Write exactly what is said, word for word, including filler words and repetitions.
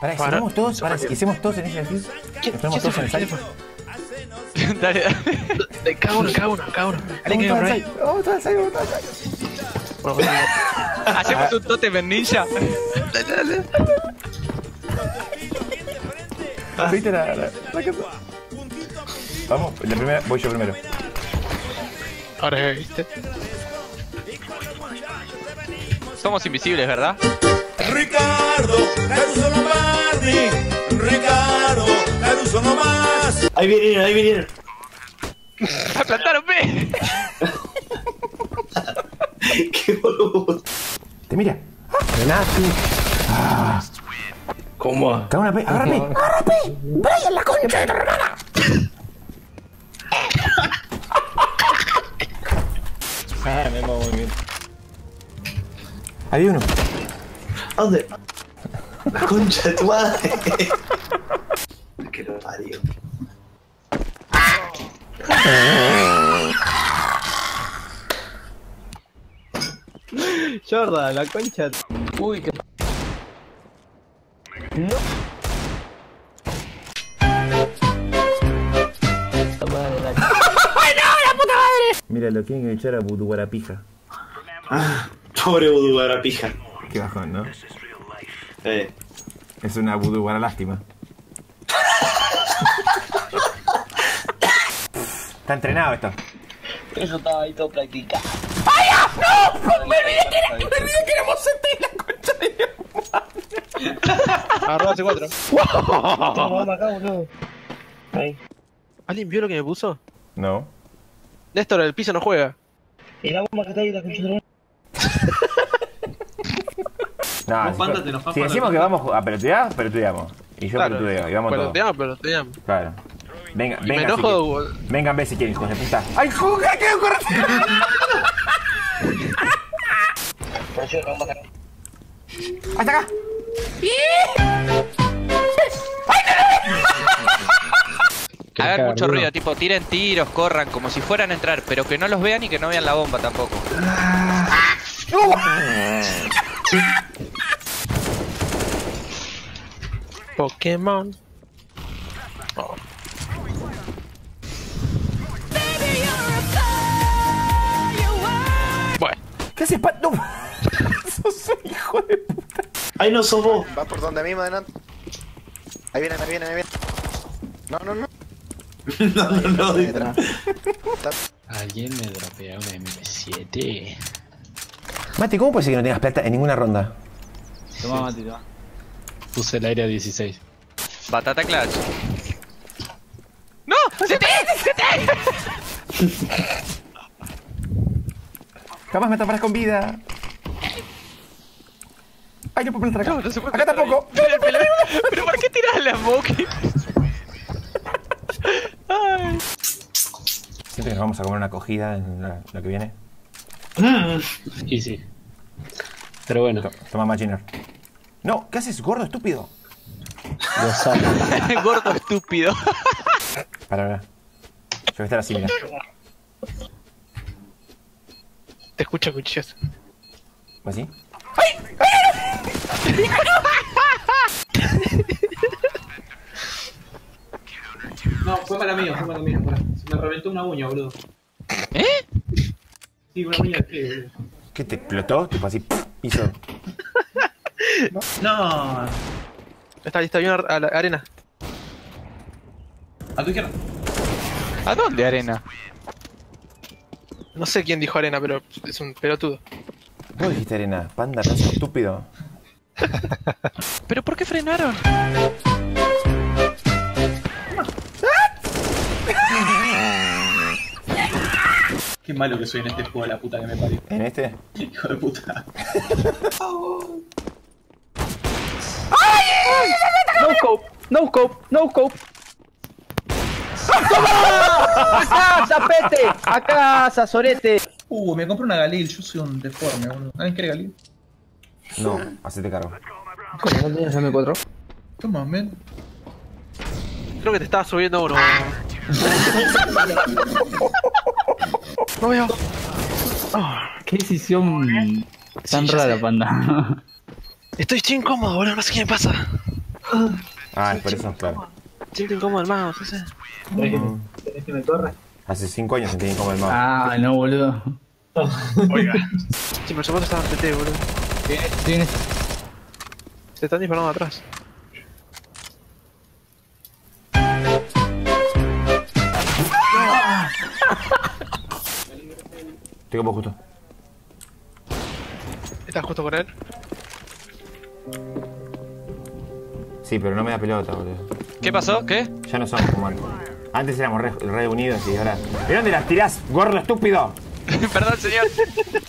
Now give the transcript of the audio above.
Pará, si somos todos, pará, si hicimos todos en ese edificio. ¿Quién, ¿Estamos todos en el site? Dale, dale. Cada uno, cada uno, cada uno. Dale, que Vamos hay todos al site, vamos todos al site. Bueno, bueno. Hacemos un totem en ninja. Dale, dale. ¿Viste la, la, la casa? Vamos, la primera, voy yo primero. Ahora que viste. Somos invisibles, ¿verdad? Ricardo, Caruso Lombardi, Ricardo, Caruso no más. Ahí vinieron, ahí vinieron. ¡Me plantaron, pe! Qué boludo. Te mira. Renato. Ah. ¿Cómo? Cago una pe. Agarra pe. Agarra pe. Brian, la concha de tu hermana. Ah, me muevo muy bien. Había uno. ¿A dónde? La concha de tu madre. Que lo parió. Jordan, la concha. Uy, qué. No. Mira, lo quieren echar a Buduguarapija. Ah, pobre vudú, era pija. Qué bajón, ¿no? Eh. Es una Buduguara lástima. Está entrenado esto. Eso estaba ahí todo practicado. ¡Ay, ya! ¡No! ¡Me olvidé que era, me olvidé que éramos Mocete y la concha de mi madre! Agarró hace cuatro. Vamos acá, boludo. Ahí. ¿Alguien vio lo que me puso? No. Néstor, el piso no juega. Y la bomba que está ahí, la concha de la. No, No, si, pántate, no, si pántate. decimos que vamos a pelotear, peloteamos. Y yo Claro, peloteo, y vamos todos. peloteamos, peloteamos. Claro. Venga, Y me venga. enojo. Si vengan, ve si quieren, hijos de puta. ¡Ay, joder! ¡Qué corre! ¡Hasta acá! Hagan mucho ruido, tipo tiren tiros, corran como si fueran a entrar, pero que no los vean y que no vean la bomba tampoco. Pokémon. Oh. Bueno, ¿Qué haces, Pat? ¡No! ¡Sos un hijo de puta! Ahí no sos vos. Va por donde mismo adelante. Ahí viene, ahí viene, ahí viene. No, no, no. No, no, no. Ahí dice. detrás. Alguien me dropea una M siete. Mati, ¿cómo puede ser que no tengas plata en ninguna ronda? Toma, Mati, toma. Puse el aire a dieciséis. batata clutch. ¡No! ¡Se te! ¡Se te! Jamás me taparás con vida. Ay, no puedo plantar acá. No, no se puede Acá plantar tampoco. ahí. Pero, pero, pero ¿por qué tiras la Moki? Ay. Siento que nos vamos a comer una acogida en la- lo que viene. Mm. Y sí. Pero bueno, To- Toma Maginer. No, ¿qué haces, gordo estúpido? lo saco. Gordo estúpido. Para, para. Yo voy a estar así, mira. Te escucho, cuchillas. ¿Vos así? No, fue para mí, fue para mí. Para. Se me reventó una uña, boludo. ¿Eh? Sí, una uña que, boludo. ¿Qué te explotó? Tipo así, ¡puf! Hizo. No, Está listo, hay una a la arena. a tu izquierda. ¿A dónde arena? No sé quién dijo arena, pero es un pelotudo. ¿Vos dijiste arena? Panda, pedazo estúpido. ¿Pero por qué frenaron? Qué malo que soy en este juego, la puta que me parió. ¿En este? Hijo de puta. No scope, no scope, no scope. ¡A casa, pete! ¡A casa, sorete! Uh, me compré una Galil, yo soy un deforme, boludo. ¿Alguien quiere Galil? No, hacete cargo. ¿Cómo no tienes M cuatro? Toma, men. Creo que te estaba subiendo uno. No veo. Qué decisión tan Sí, ya rara, sé. panda. Estoy estoy incómodo, boludo, no sé qué me pasa. Ah, es por eso, claro. Siento incómodo el mouse, ese. ¿Tenés que, tenés que me corre? Hace cinco años sentí como el mouse. Ah, no, boludo. Oiga. Sí, por supuesto estaba en T T, boludo. Tienes. Se están disparando atrás. Estoy como justo. ¿Estás justo con él? Sí, pero no me da pelota, boludo. ¿Qué pasó? ¿Qué? Ya no somos como antes. Antes éramos re, re unidos y ahora... ¿De dónde las tirás, gordo estúpido? Perdón, señor.